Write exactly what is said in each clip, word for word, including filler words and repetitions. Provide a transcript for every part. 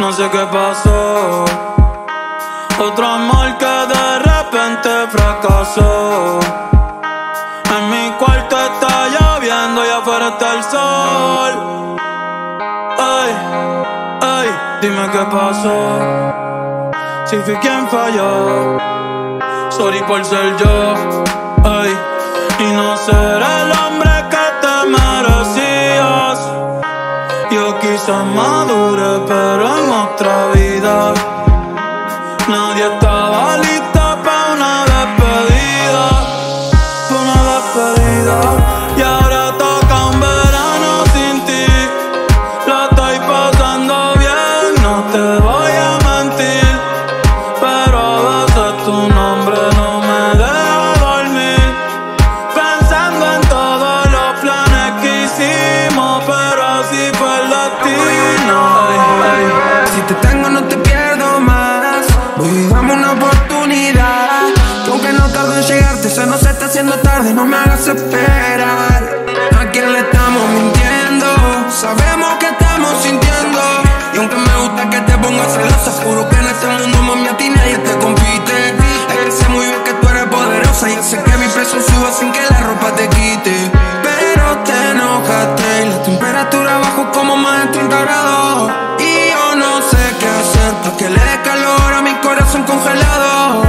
No sé qué pasó. Otro amor que de repente fracasó. En mi cuarto está lloviendo y afuera está el sol. Ay, ay, dime qué pasó. Si fui quien falló, sorry por ser yo. Ay, y no ser el hombre que te merecías. Yo quizás madure, pero en otra vida. Nadie estaba listo para una despedida, para una despedida. Y ahora toca un verano sin ti. La estoy pasando bien, no te voy a mentir, pero a veces tu nombre no me deja dormir, pensando en todos los planes que hicimos, pero así fue el destino. Ay, ay. Si te tengo no te pierdo más. Voy, dame una oportunidad, que aunque no tarde en llegarte, se nos está haciendo tarde, no me hagas esperar. ¿A quién le estamos mintiendo? Sabemos que estamos sintiendo. Y aunque me gusta que te pongas celosa, juro que en este mundo, mami, a ti nadie te compite. Es que sé muy bien que tú eres poderosa y hace que mi peso suba sin que la ropa te quite. Pero te enojaste y la temperatura bajó como más de treinta grados. Y yo no sé qué hacer para que le dé calor a mi corazón congelado.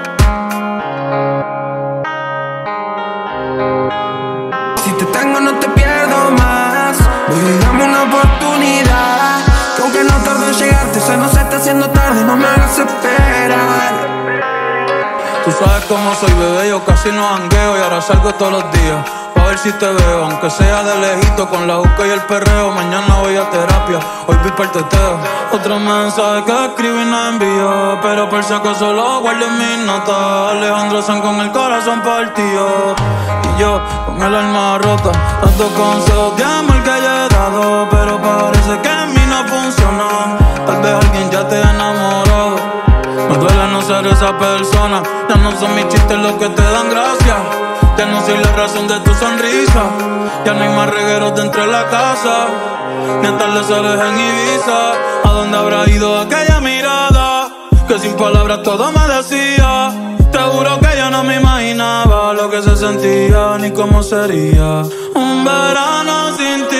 Si te tengo no te pierdo más. Voy, dame una oportunidad, que aunque no tarde en llegarte, se nos está haciendo tarde, no me hagas esperar. Tú sabes cómo soy, bebé, yo casi no jangueo y ahora salgo todos los días pa' ver si te veo, aunque sea de lejito, con la juca y el perreo. Mañana voy a terapia, hoy vi para el teteo. Otro mensaje que escribí y no envió, pero por si acaso lo guardo en mis notas. Alejandro Sanz con el corazón partido y yo con el alma rota. Tantos consejos de amor que yo he dado, pero parece que en mí no funcionó. Tal vez alguien ya te ha enamorado. Me duele no ser esa persona. Ya no son mis chistes los que te dan gracia. Ya no soy la razón de tu sonrisa. Ya no hay más regueros dentro de la casa, ni atardeceres en Ibiza. ¿A dónde habrá ido aquella mirada que sin palabras todo me decía? Te juro que yo no me imaginaba lo que se sentía ni cómo sería un verano sin ti.